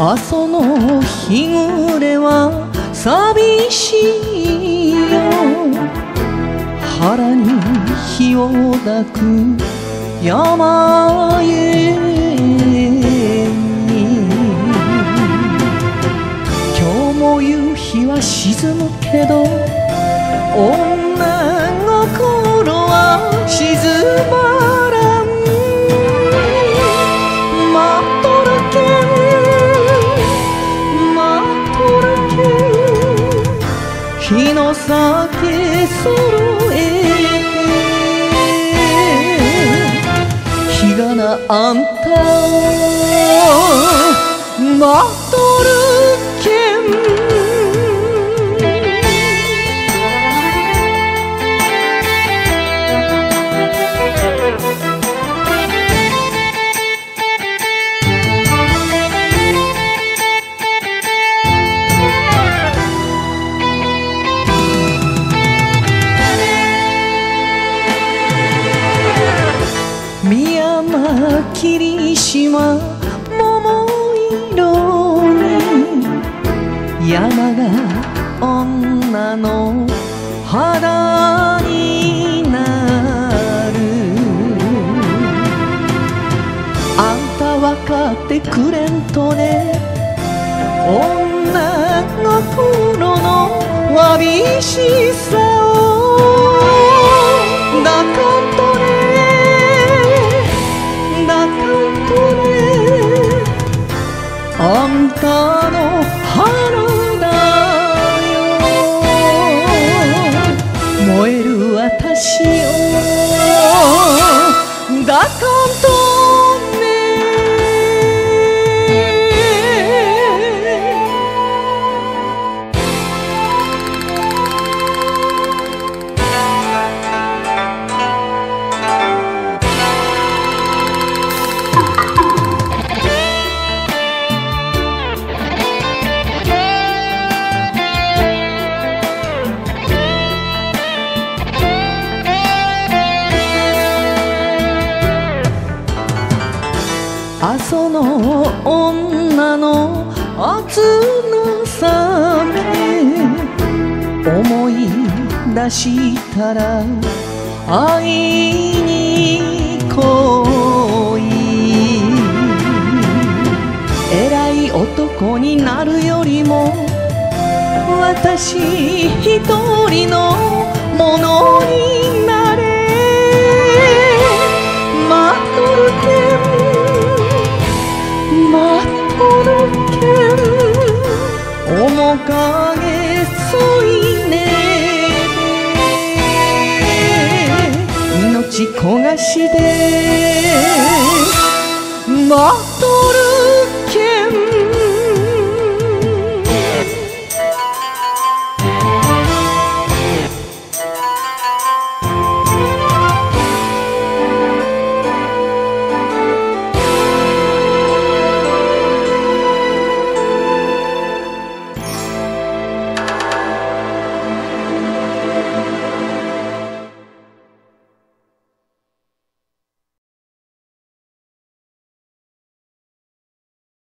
阿蘇の日暮れは寂しいよ。腹に火を抱く山ゆえに、今日も夕日は沈むけど女心は静まらん。待っとるけん待っとるけん、日の酒揃えて日がなあんた待っとるけん。宮山霧島桃色に山が女の肌になる。あんた分かってくれんとね、女心のわびしさを抱かんとね、あんたの春だよ。燃える私を抱かんとね。阿蘇の女の熱な酒、思い出したら会いに来い。偉い男になるよりも私一人のものになれ。待っとるけん待っとるけん、面影添いねで命焦がしで待っとる